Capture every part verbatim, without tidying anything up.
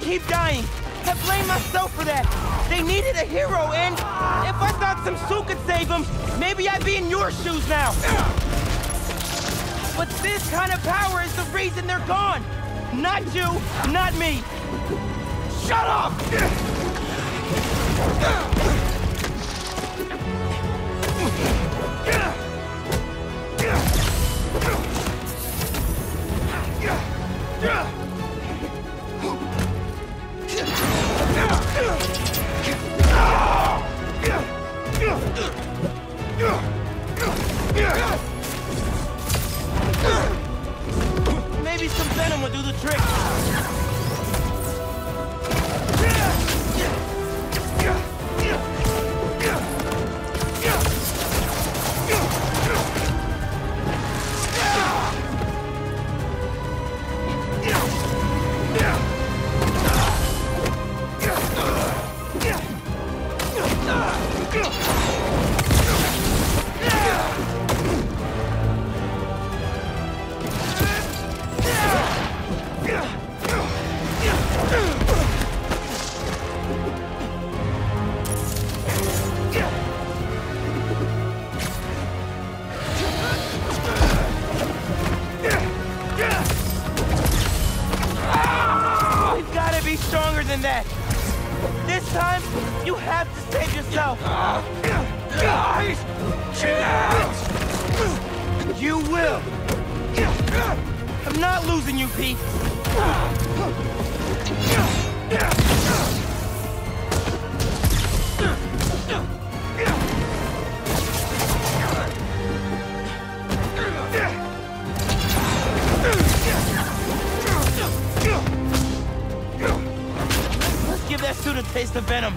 keep dying. I blame myself for that. They needed a hero, and if I thought some suit could save them, maybe I'd be in your shoes now. But this kind of power is the reason they're gone. Not you, not me. Shut up! Maybe some venom will do the trick. Stronger than that. This time, you have to save yourself. Guys, chill out. You will. I'm not losing you, Pete. Give that suit a taste of venom.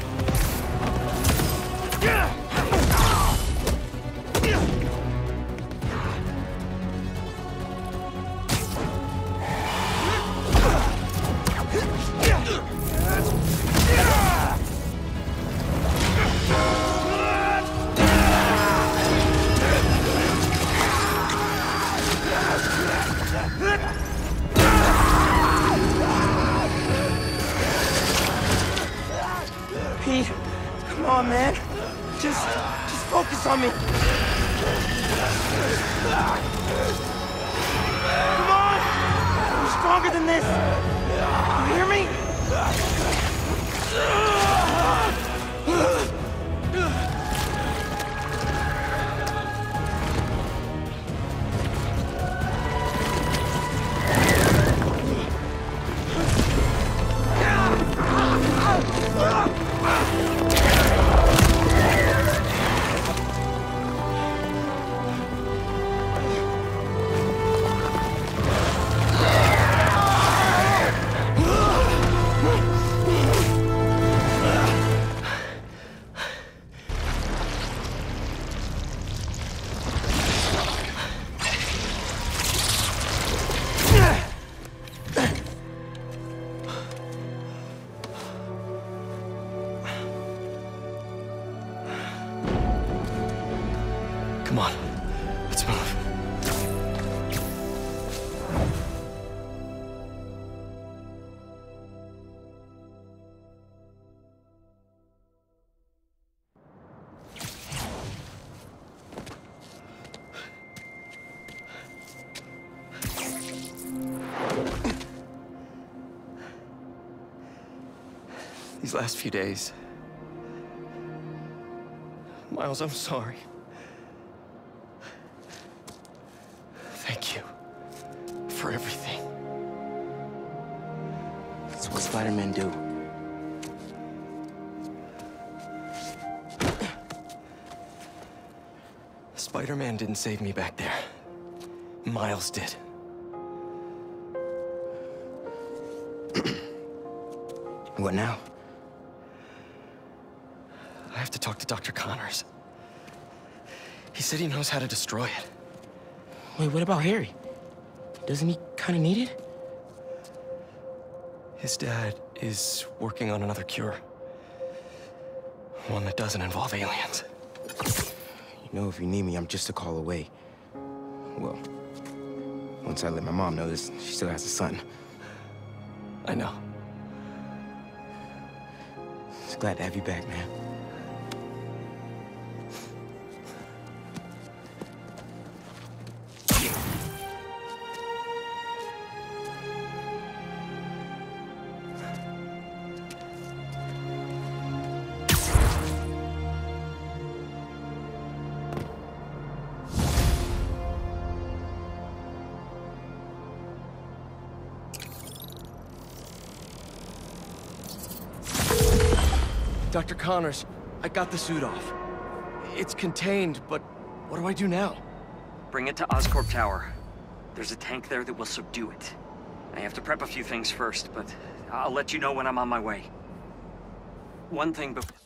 Pete, come on, man. Just, just focus on me. Come on! I'm stronger than this. You hear me? Come on, let's move. These last few days... Miles, I'm sorry. Thank you for everything. That's what Spider-Man do. Spider-Man didn't save me back there. Miles did. What now? I have to talk to Doctor Connors. He said he knows how to destroy it. Wait, what about Harry? Doesn't he kind of need it? His dad is working on another cure. One that doesn't involve aliens. You know, if you need me, I'm just a call away. Well, once I let my mom know this, she still has a son. I know. Glad to have you back, man. Doctor Connors, I got the suit off. It's contained, but what do I do now? Bring it to Oscorp Tower. There's a tank there that will subdue it. I have to prep a few things first, but I'll let you know when I'm on my way. One thing before...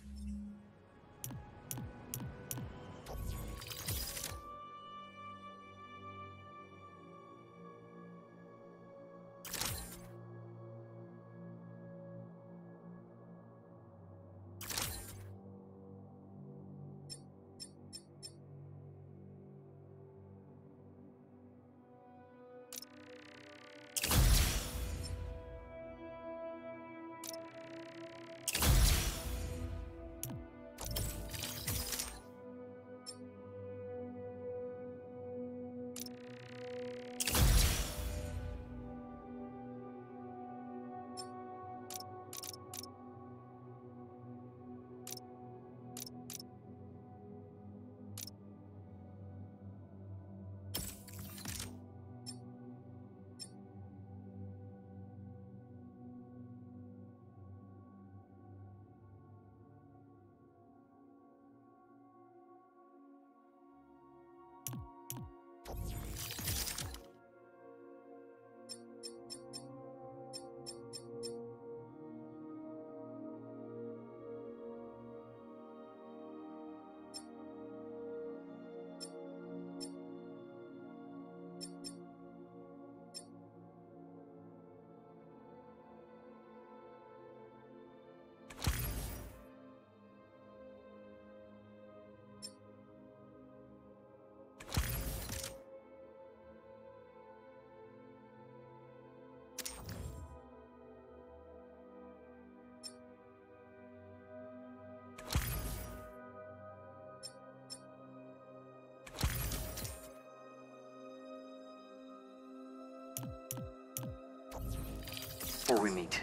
Before we meet,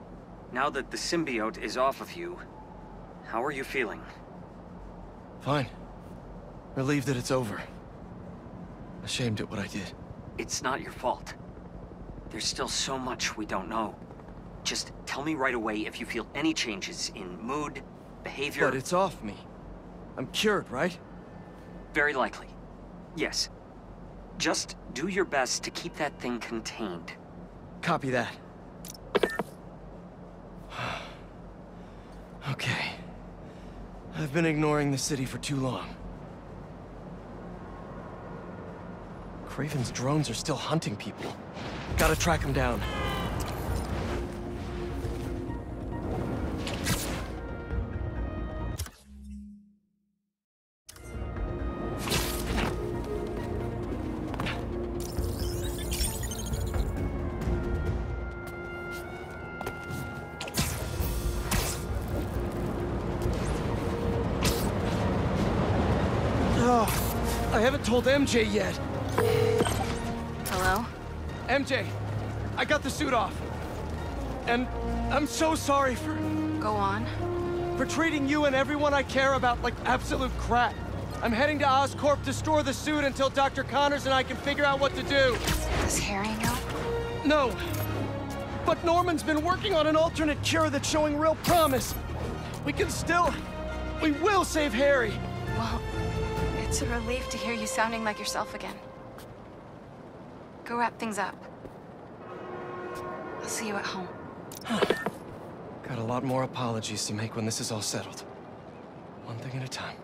now that the symbiote is off of you, how are you feeling? Fine. Relieved that it's over. Ashamed at what I did. It's not your fault. There's still so much we don't know. Just tell me right away if you feel any changes in mood, behavior... But it's off me. I'm cured, right? Very likely. Yes. Just do your best to keep that thing contained. Copy that. Okay. I've been ignoring the city for too long. Kraven's drones are still hunting people. Gotta track them down. I haven't told M J yet. Hello? M J, I got the suit off. And I'm so sorry for... Go on. for treating you and everyone I care about like absolute crap. I'm heading to Oscorp to store the suit until Doctor Connors and I can figure out what to do. Does Harry know? No. But Norman's been working on an alternate cure that's showing real promise. We can still... we will save Harry. Well, it's a relief to hear you sounding like yourself again. Go wrap things up. I'll see you at home. Got a lot more apologies to make when this is all settled. One thing at a time.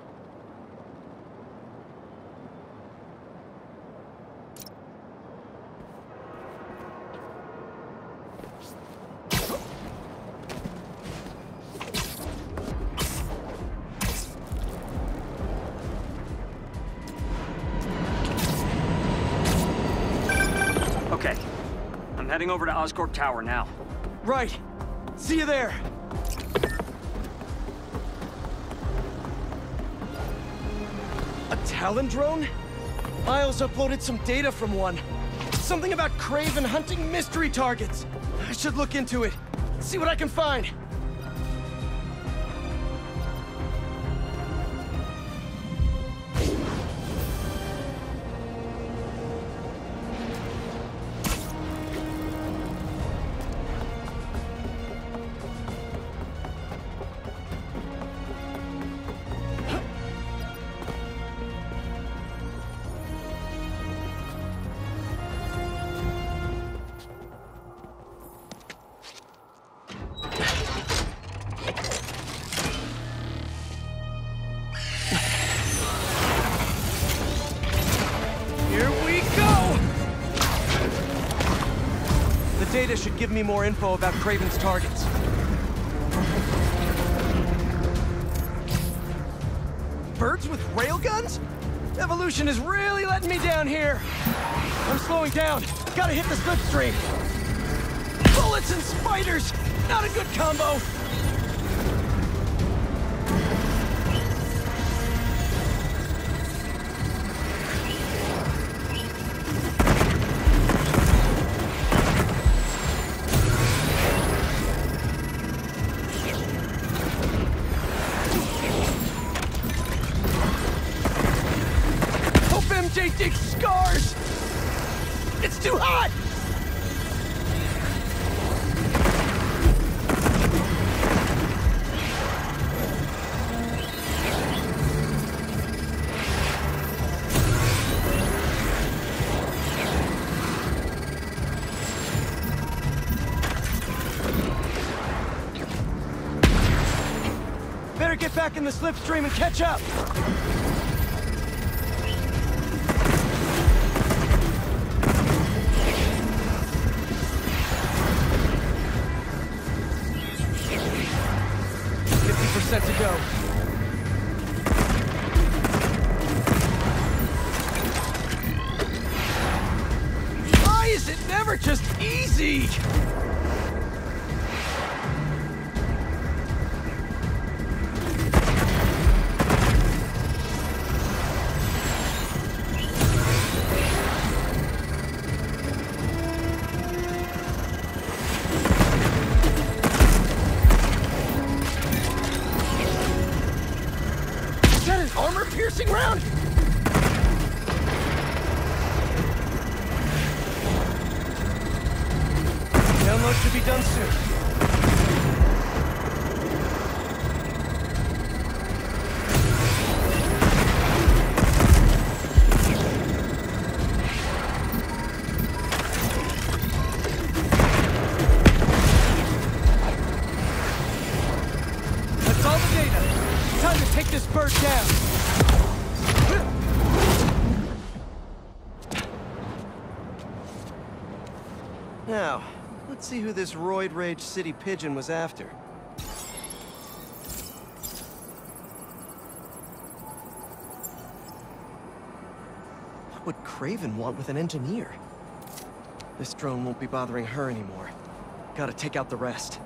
Okay. I'm heading over to Oscorp Tower now. Right. See you there. A Talon drone? Miles uploaded some data from one. Something about Kraven hunting mystery targets. I should look into it. See what I can find. Data should give me more info about Kraven's targets. Birds with railguns? Evolution is really letting me down here. I'm slowing down. Gotta hit the slipstream. Bullets and spiders! Not a good combo! Dig scars! It's too hot! Better get back in the slipstream and catch up! Set to go. Why is it never just easy? Armor-piercing round? Download should be done soon. That's all the data. Time to take this bird down. Now, let's see who this roid rage city pigeon was after. What would Kraven want with an engineer? This drone won't be bothering her anymore. Gotta take out the rest.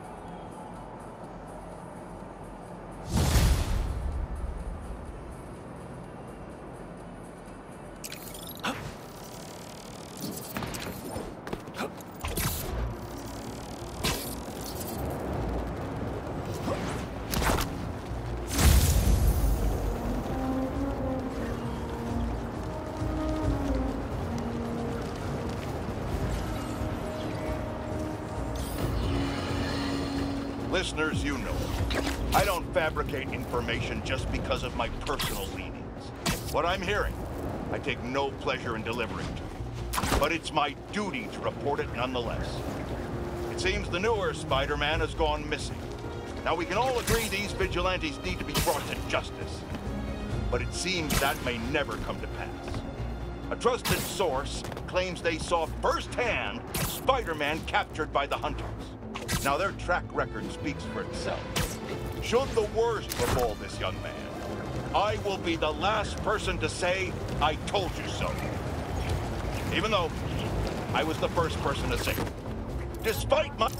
Listeners, you know, I don't fabricate information just because of my personal leanings. What I'm hearing, I take no pleasure in delivering to you. But it's my duty to report it nonetheless. It seems the newer Spider-Man has gone missing. Now, we can all agree these vigilantes need to be brought to justice. But it seems that may never come to pass. A trusted source claims they saw firsthand Spider-Man captured by the Hunters. Now, their track record speaks for itself. Should the worst befall this young man, I will be the last person to say, I told you so. Even though I was the first person to say it. Despite my...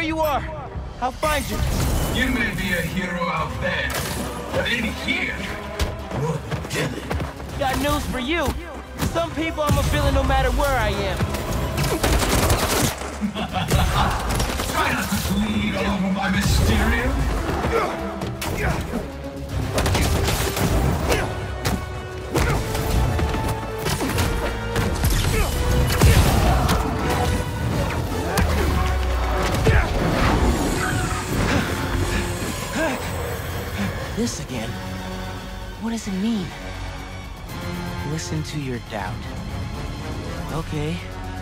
where you are. I'll find you. You may be a hero out there, but in here, you're the villain. Got news for you. To some people, I'm a villain no matter where I am. Try not to bleed all over my Mysterio. This again? What does it mean? Listen to your doubt. Okay.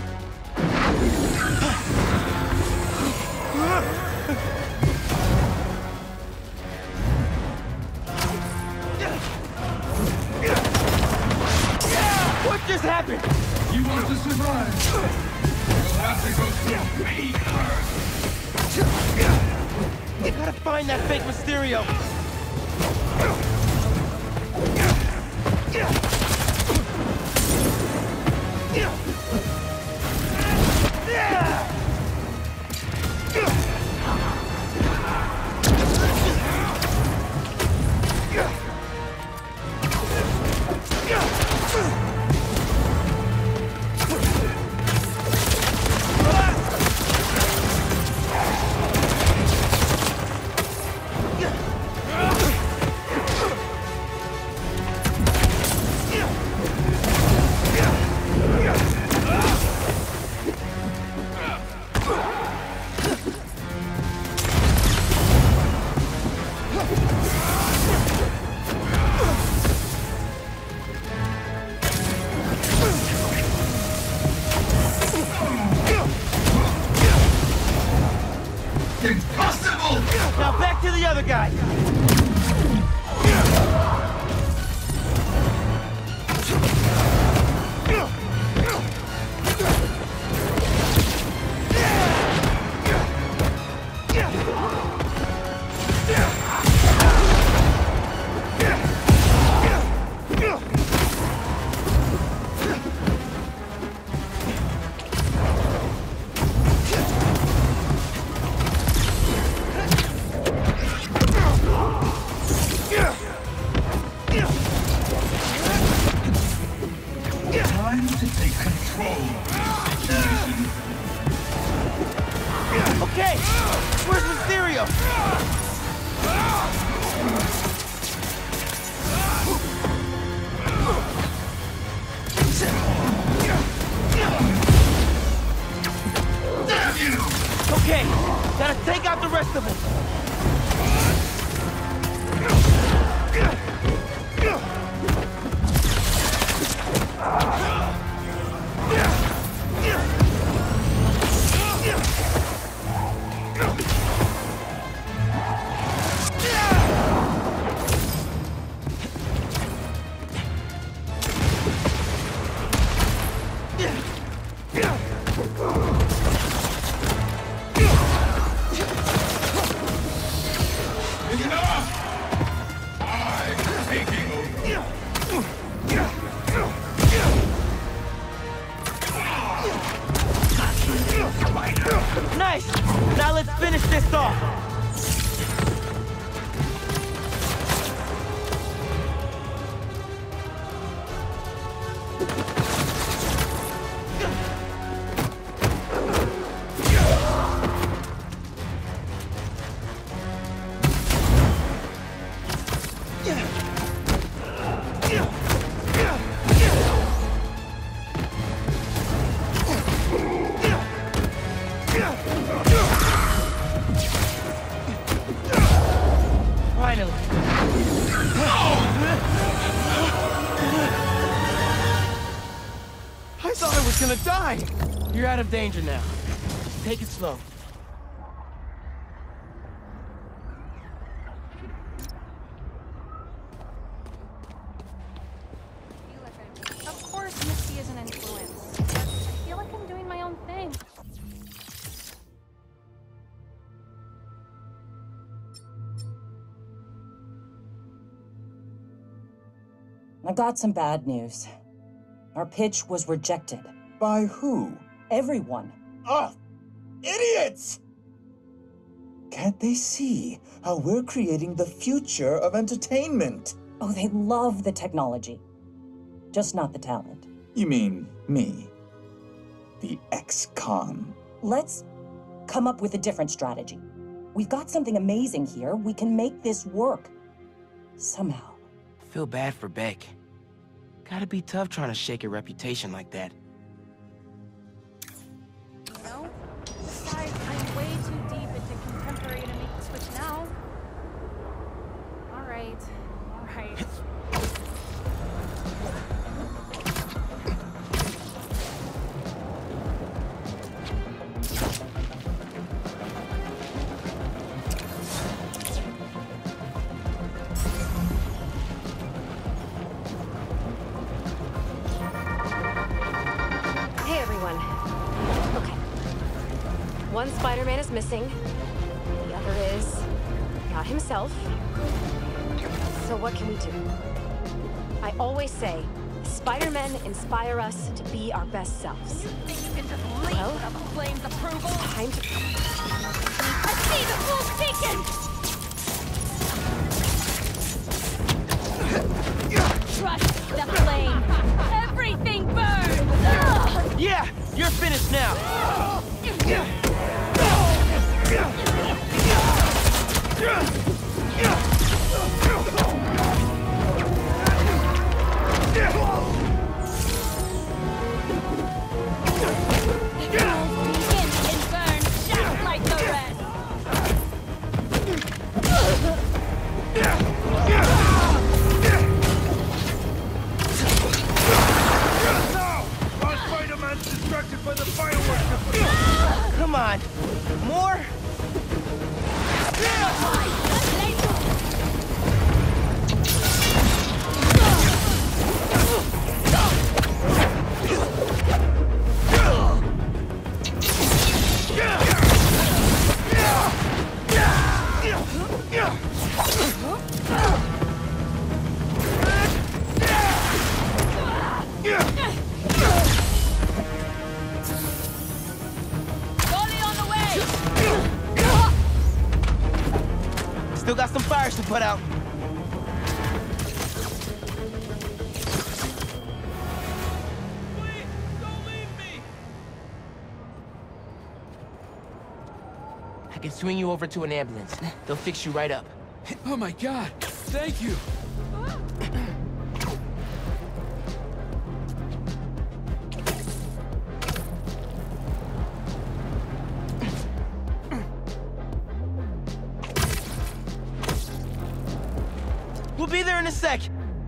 What just happened? You want to survive? You'll have to go through me first. You gotta find that fake Mysterio. Impossible! Now back to the other guy. Time to take control of this situation. Okay, where's Mysterio? Damn you! Okay, gotta take out the rest of them. Enough! I'm taking over. Nice! Now let's finish this off! Finally. I thought I was gonna die. You're out of danger now. Just take it slow. Of course, Misty is an influence. But I feel like I'm doing my own thing. I got some bad news. Our pitch was rejected. By who? Everyone. Ah! Idiots! Can't they see how we're creating the future of entertainment? Oh, they love the technology. Just not the talent. You mean me? The ex-con. Let's come up with a different strategy. We've got something amazing here. We can make this work. Somehow. Feel bad for Beck. Gotta be tough trying to shake a reputation like that. No? Besides, I'm way too deep into contemporary to make the switch now. Alright. Alright. One Spider-Man is missing. The other is not himself. So what can we do? I always say, Spider-Men inspire us to be our best selves. You think you can just leave well, without the flame's approval? Time to... I see the fool's beacon! Trust the flame. Everything burns! Ugh! Yeah, you're finished now. Come on, more? Still got some fires to put out. Please, don't leave me. I can swing you over to an ambulance. They'll fix you right up. Oh my God! Thank you. We'll be there in a sec.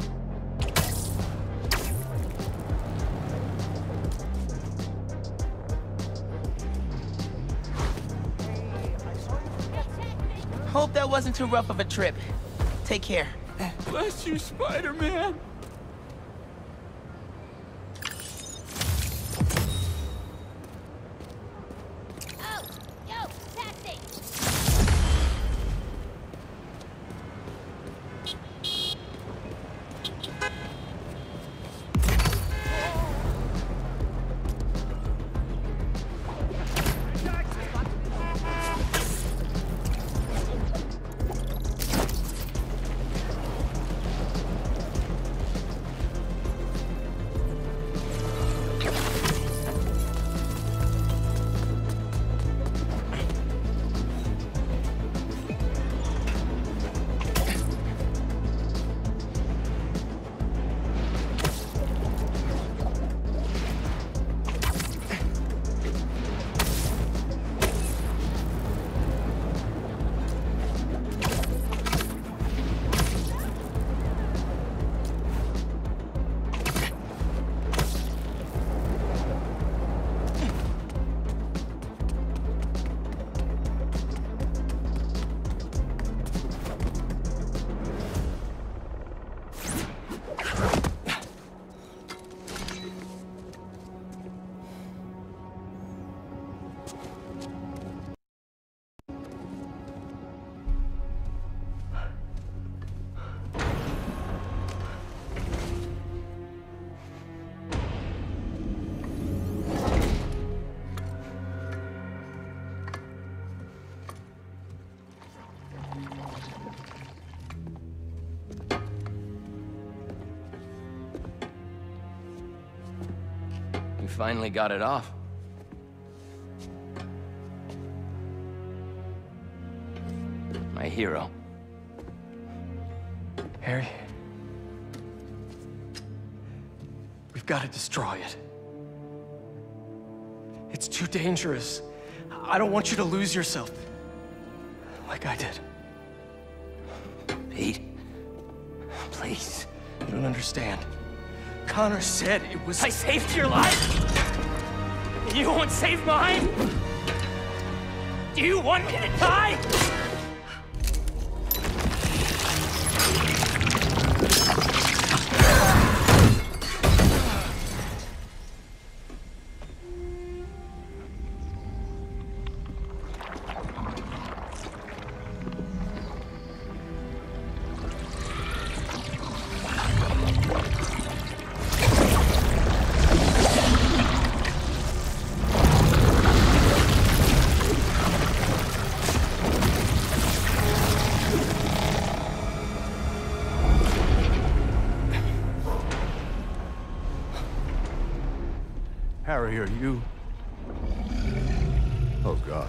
Hope that wasn't too rough of a trip. Take care. Bless you, Spider-Man. finally got it off. My hero. Harry, we've got to destroy it. It's too dangerous. I don't want you to lose yourself, like I did. Pete, please. You don't understand. Connor said it was... I saved your life? And you won't save mine? Do you want me to die? Harry, are you... Oh, God.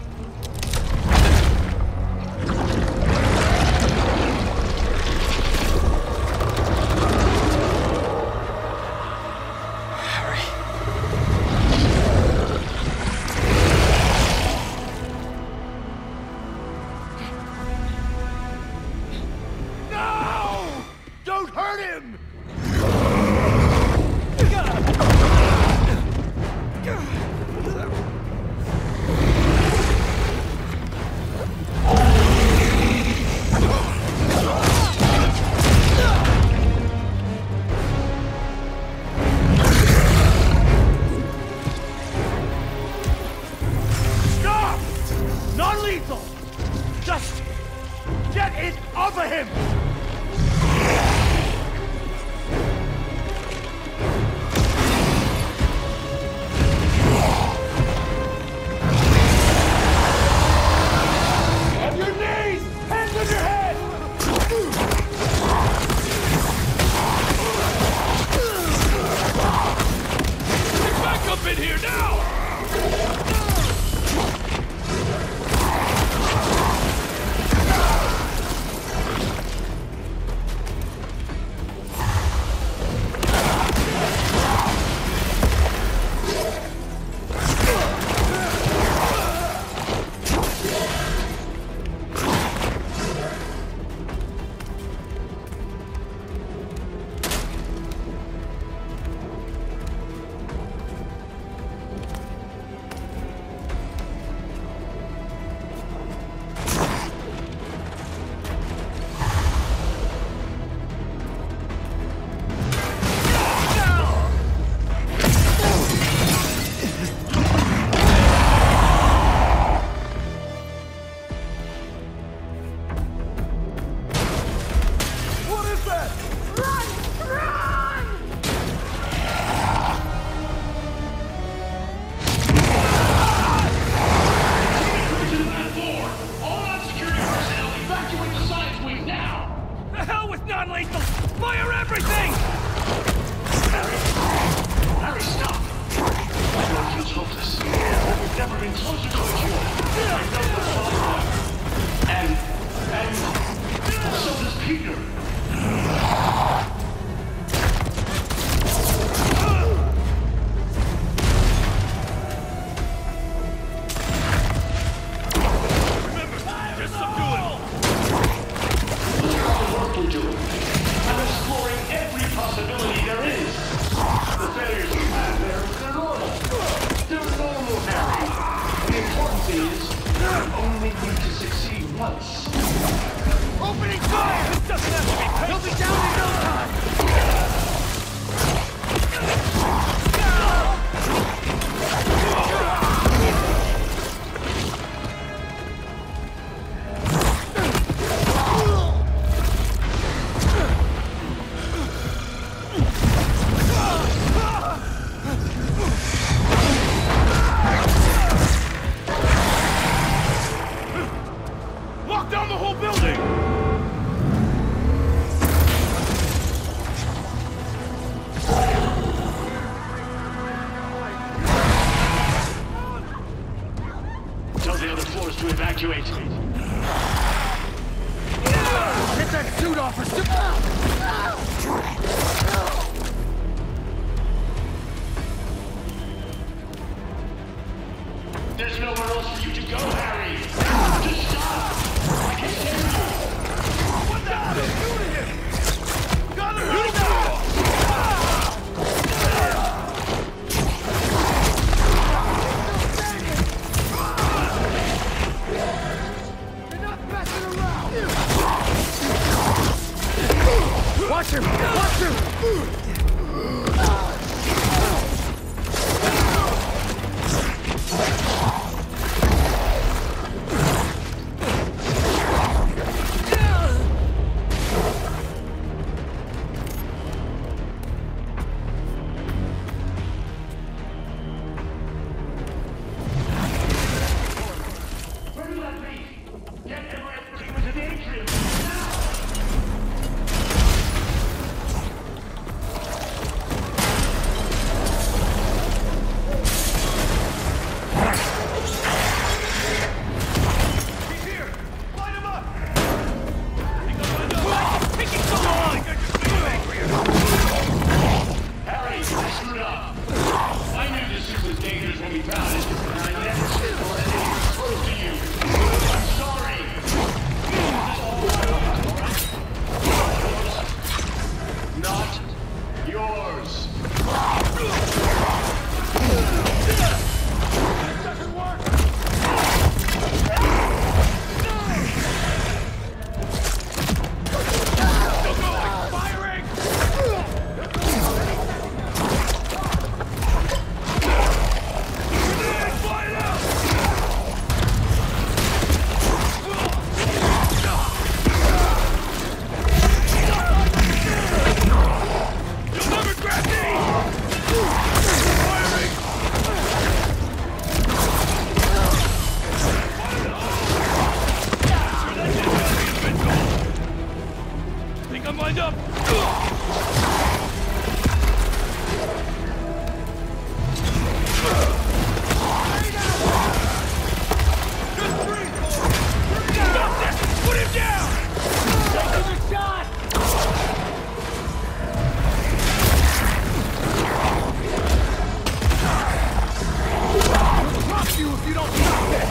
No! Don't hurt him! Stop! Non-lethal! Just get it off of him! On your knees! Hands on your head! Get back up in here now! What is that? Run! Run! To that floor! All non-security personnel evacuate the science wing now! The hell with non-lethal! Fire everything! Harry! Harry, stop! I know it feels hopeless, but we've never been closer to a cure. I know what's all wrong. And... and... so does Peter. Just subdue him! Look at all the work we're doing. I'm exploring every possibility there is. The failures we have, they're, they're normal. They're normal, Harry. The important thing is, we only need to succeed once. That suit offers to... There's nowhere else for you to go, Harry! Just stop! I can hear you! What the hell is shooting him? Got him right now! You're not messing around! Watch him! Watch him! Where do that be? Get Everett into the atrium! Now! He's here! Light him up! What's taking so long? Harry, I screwed up. I knew this suit was dangerous when we found it, and I never should have let anything close to you. I'm sorry. Not yours. Doesn't work! Still going! Firing! Grenade! Fly it out! You'll never grab me! Firing! Think I'm lined up? Stop this! Put him down! Take a shot! Drop you if you don't stop this!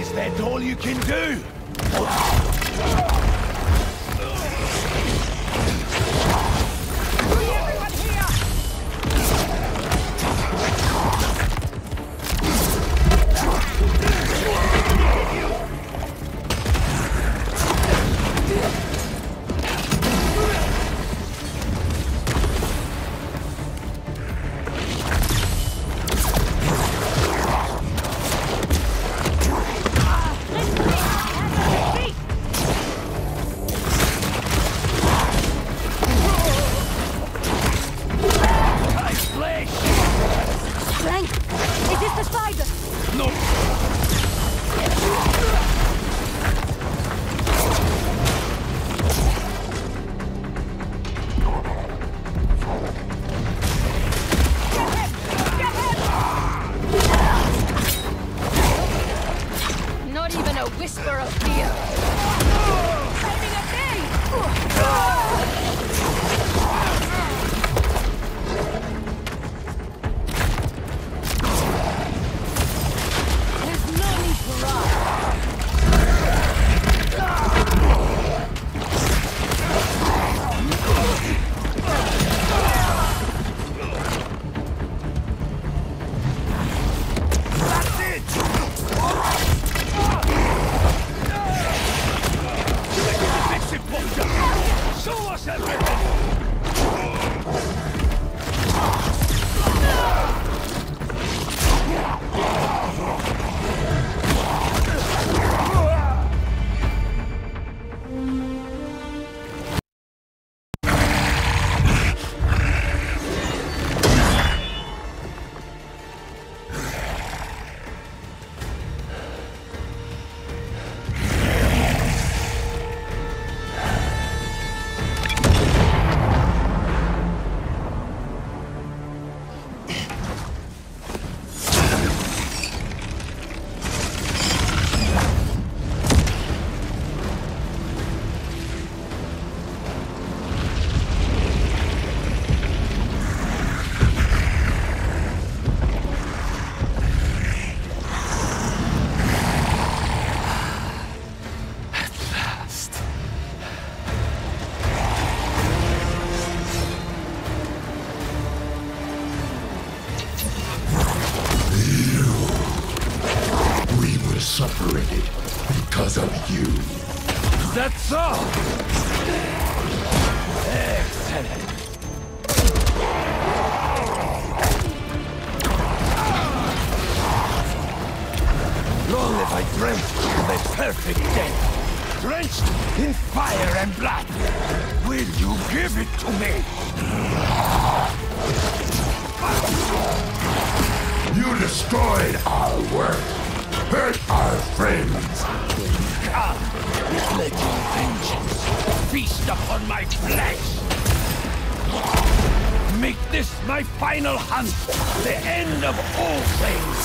Is that all you can do? Separated because of you. That's all! Excellent! Long have I dreamt of a perfect day, drenched in fire and blood. Will you give it to me? You destroyed our work. Hurt our friends. Come, let your vengeance feast upon my flesh. Make this my final hunt, the end of all things.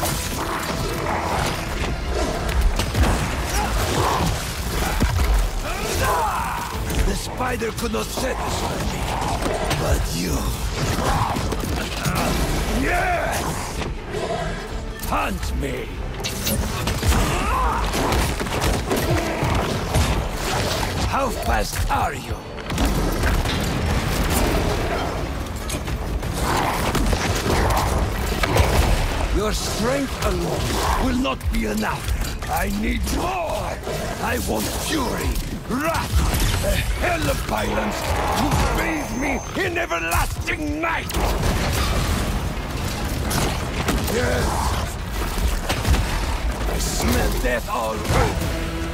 The spider could not satisfy me, but you. Yes! Hunt me! How fast are you? Your strength alone will not be enough. I need more! I want fury, wrath, a hell of violence to bathe me in everlasting night! Yes! I smell death already!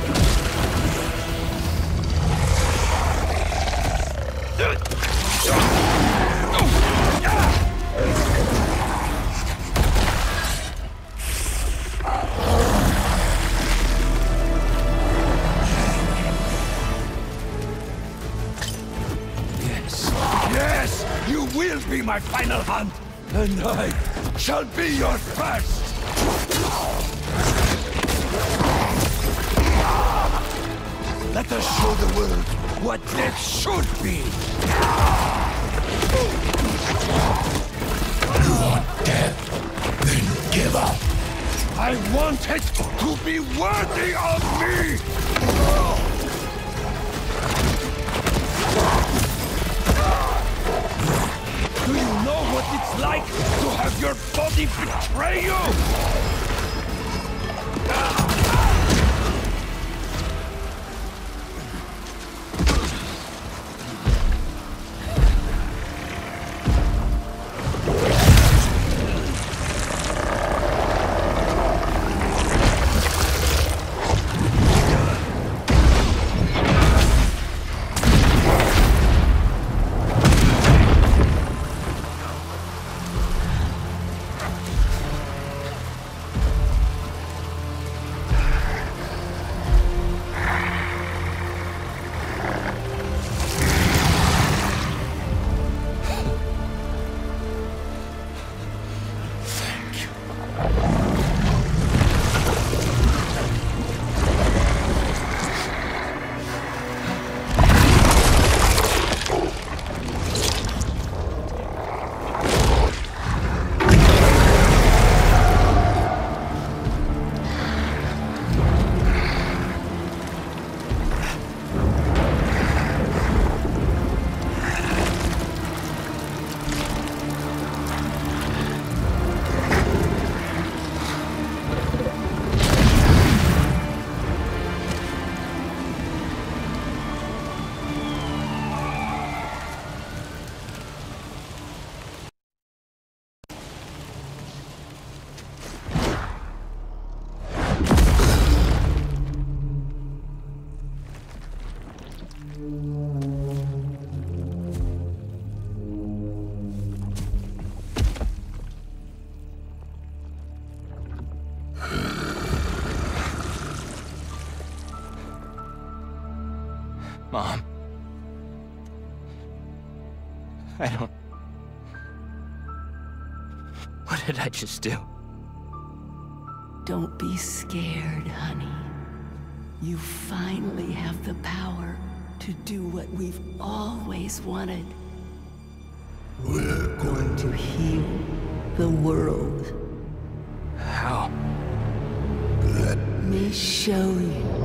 Yes, yes, you will be my final hunt, and I shall be your first! Let us show the world what death should be! You want death? Then give up! I want it to be worthy of me! Do you know what it's like to have your body betray you? Mom. I don't... What did I just do? Don't be scared, honey. You finally have the power to do what we've always wanted. We're going to heal the world. How? Let me show you.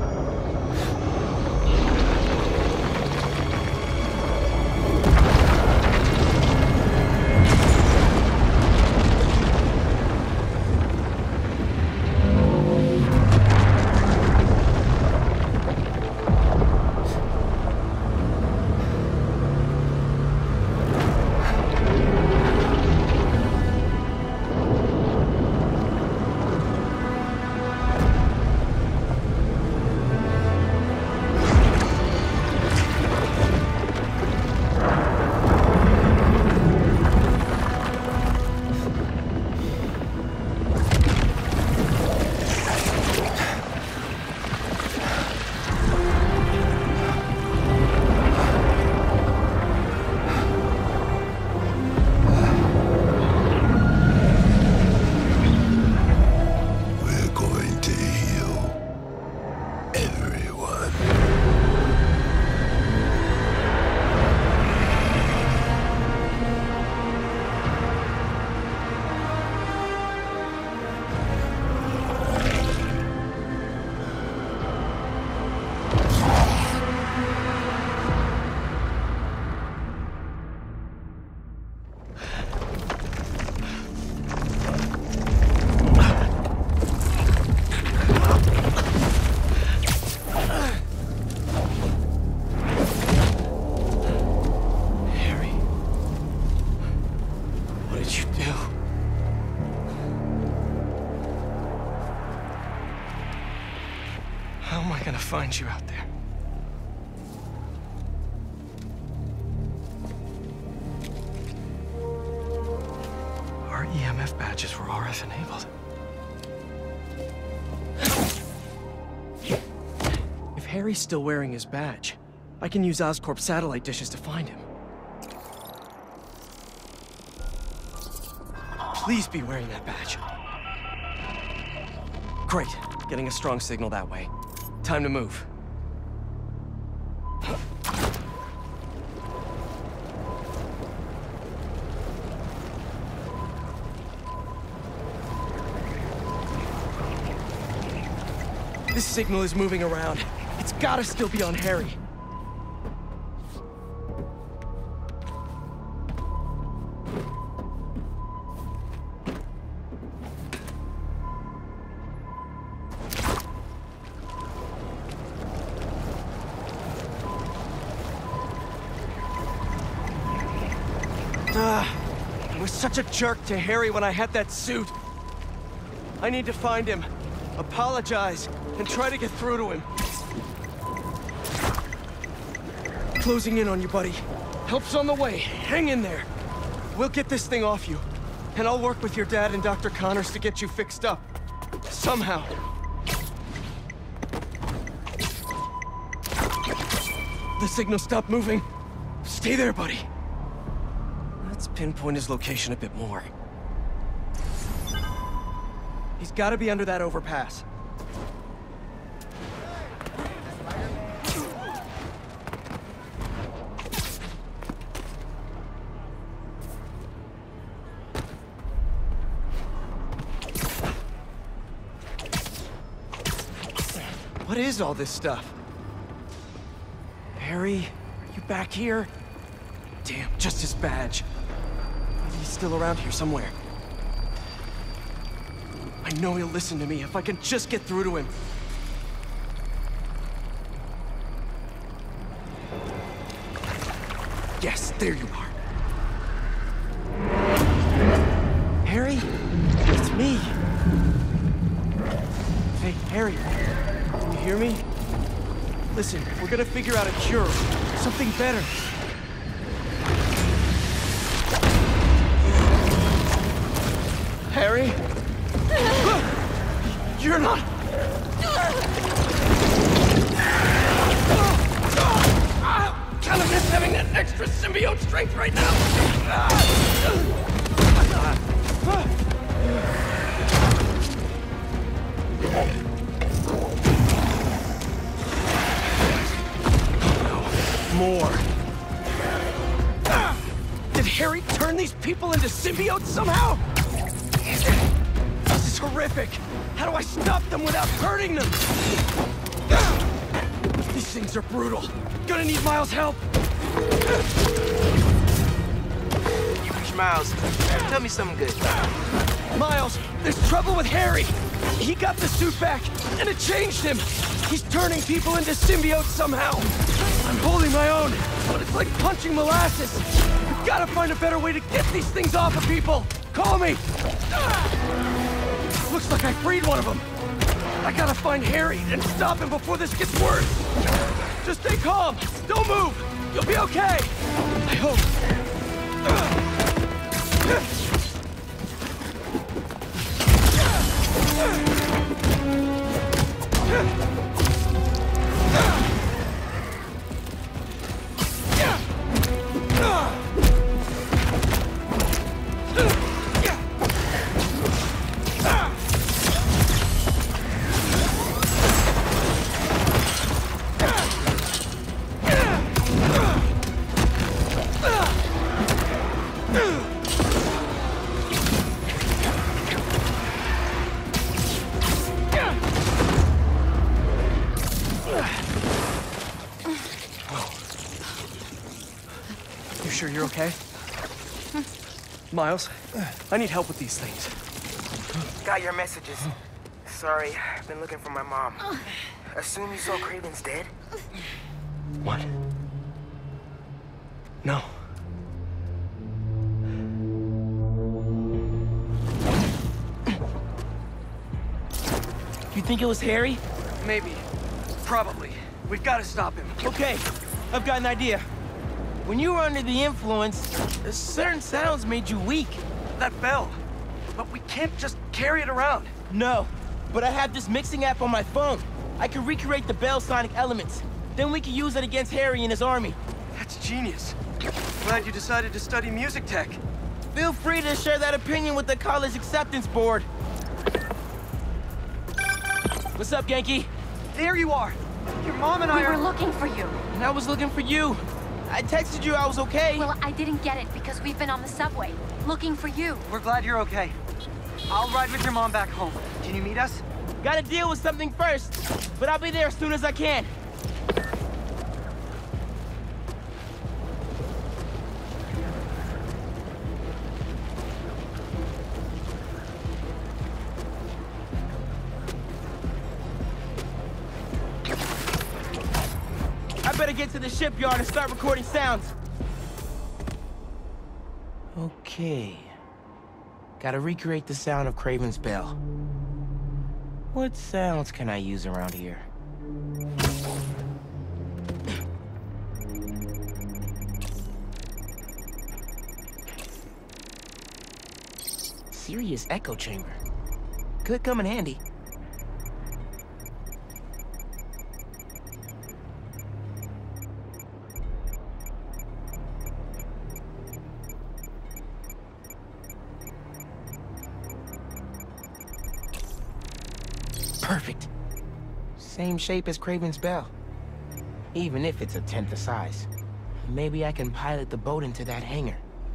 How am I gonna find you out there? Our E M F badges were R F enabled. If Harry's still wearing his badge, I can use Oscorp satellite dishes to find him. Please be wearing that badge. Great. Getting a strong signal that way. Time to move. This signal is moving around. It's gotta still be on Harry. Ah, I was such a jerk to Harry when I had that suit. I need to find him, apologize, and try to get through to him. Closing in on you, buddy. Help's on the way. Hang in there. We'll get this thing off you. And I'll work with your dad and Doctor Connors to get you fixed up. Somehow. The signal stopped moving. Stay there, buddy. Let's pinpoint his location a bit more. He's got to be under that overpass. What is all this stuff? Harry, are you back here? Damn, just his badge. Maybe he's still around here somewhere. I know he'll listen to me if I can just get through to him. Yes, there you are. Harry? It's me. Hey, Harry. Can you hear me? Listen, we're gonna figure out a cure. Something better. Harry? You're not... Kind of miss having that extra symbiote strength right now. More. Did Harry turn these people into symbiotes somehow? This is horrific. How do I stop them without hurting them? These things are brutal. Gonna need Miles' help. You reach Miles. Tell me something good. Miles, there's trouble with Harry. He got the suit back, and it changed him. He's turning people into symbiotes somehow. I'm holding my own, but it's like punching molasses. We've got to find a better way to get these things off of people. Call me. Looks like I freed one of them. I gotta find Harry and stop him before this gets worse. Just stay calm. Don't move. You'll be okay. I hope. Sure you're okay? Miles, I need help with these things. Got your messages. Sorry, I've been looking for my mom. Assume you saw Kraven's dead? What? No. You think it was Harry? Maybe. Probably. We've got to stop him. Okay, I've got an idea. When you were under the influence, certain sounds made you weak. That bell. But we can't just carry it around. No, but I have this mixing app on my phone. I can recreate the bell sonic elements. Then we can use it against Harry and his army. That's genius. Glad you decided to study music tech. Feel free to share that opinion with the college acceptance board. What's up, Genki? There you are. Your mom and I we are... were looking for you. And I was looking for you. I texted you I was okay. Well, I didn't get it because we've been on the subway, looking for you. We're glad you're okay. I'll ride with your mom back home. Can you meet us? Gotta deal with something first, but I'll be there as soon as I can. I better get to the shipyard and start recording sounds. Okay. Gotta recreate the sound of Kraven's bell. What sounds can I use around here? Serious echo chamber. Could come in handy. Perfect. Same shape as Kraven's bell. Even if it's a tenth the size. Maybe I can pilot the boat into that hangar.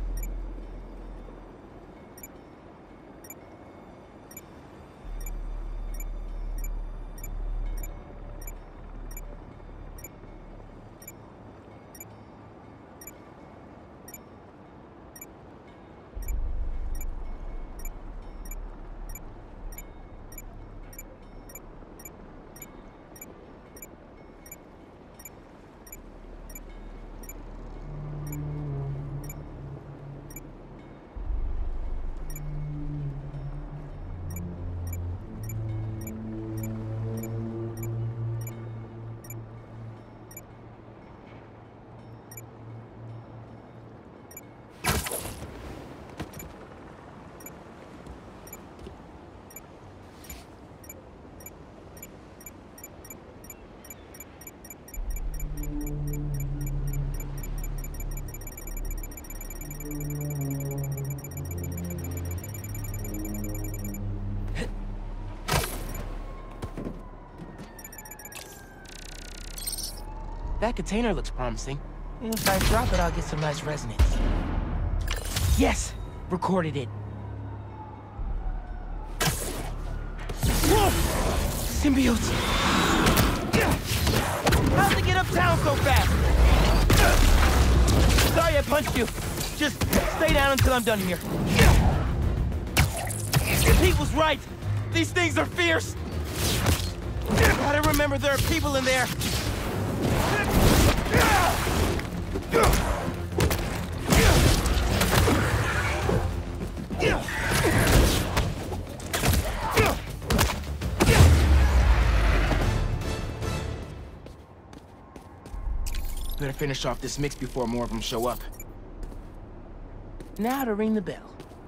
That container looks promising. If I drop it, I'll get some nice resonance. Yes! Recorded it. Whoa! Symbiotes! How'd they get uptown so fast? Sorry I punched you. Just stay down until I'm done here. Pete was right. These things are fierce. Gotta remember there are people in there. Better finish off this mix before more of them show up. Now to ring the bell.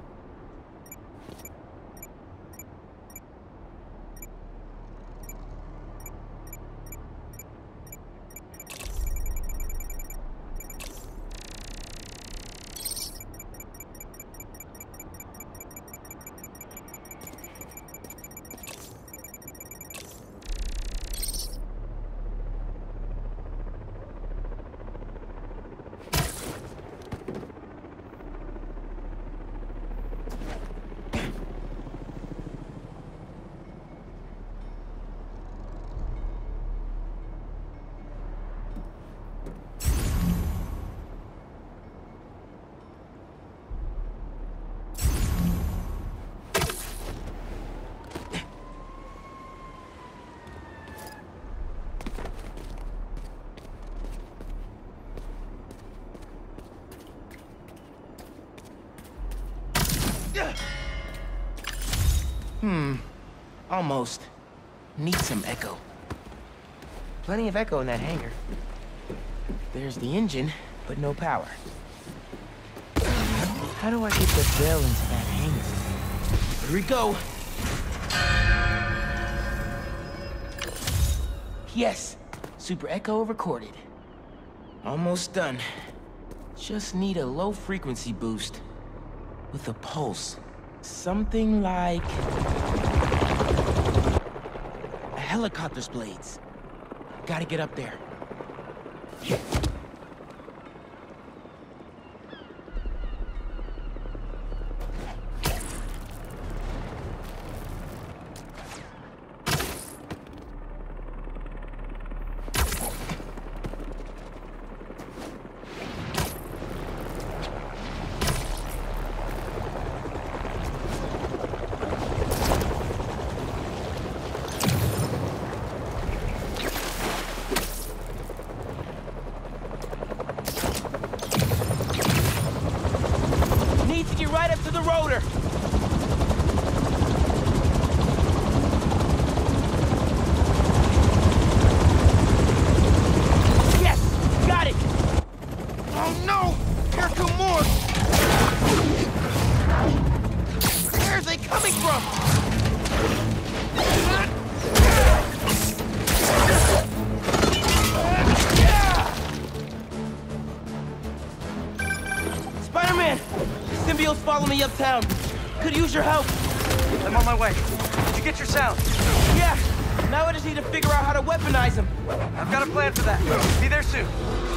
Hmm. Almost. Need some echo. Plenty of echo in that hangar. There's the engine, but no power. How do I get the bell into that hangar? Here we go. Yes. Super echo recorded. Almost done. Just need a low frequency boost. With a pulse. Something like... a helicopter's blades. Gotta get up there. me uptown. Could use your help. I'm on my way. Did you get your sound? Yeah. Now I just need to figure out how to weaponize them. I've got a plan for that. Be there soon.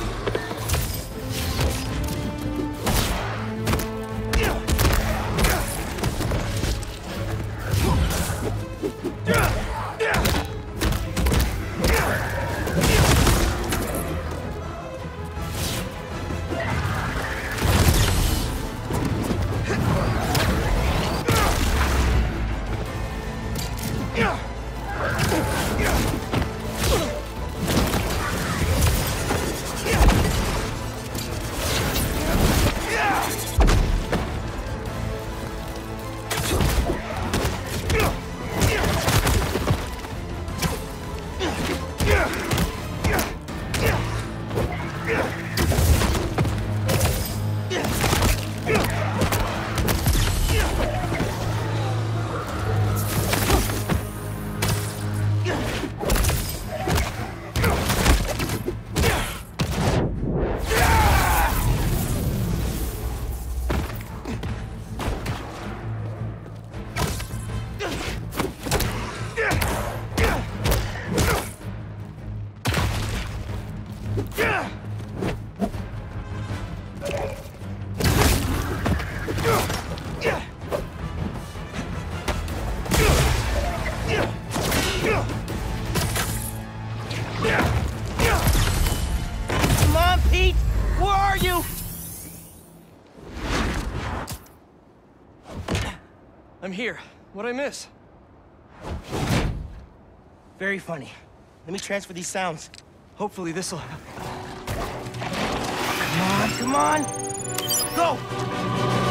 Come on, Pete! Where are you? I'm here. What'd I miss? Very funny. Let me transfer these sounds. Hopefully this'll... Come on, come on! Go!